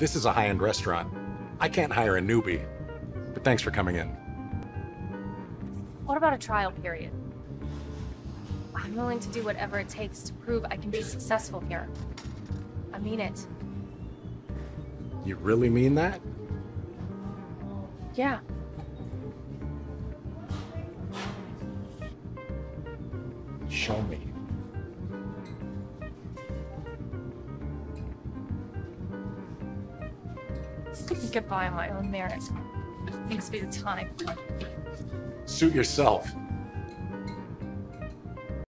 This is a high-end restaurant. I can't hire a newbie. But thanks for coming in. What about a trial period? I'm willing to do whatever it takes to prove I can be successful here. I mean it. You really mean that? Yeah. Show me. I can get by on my own merit. Needs to be the time. Suit yourself.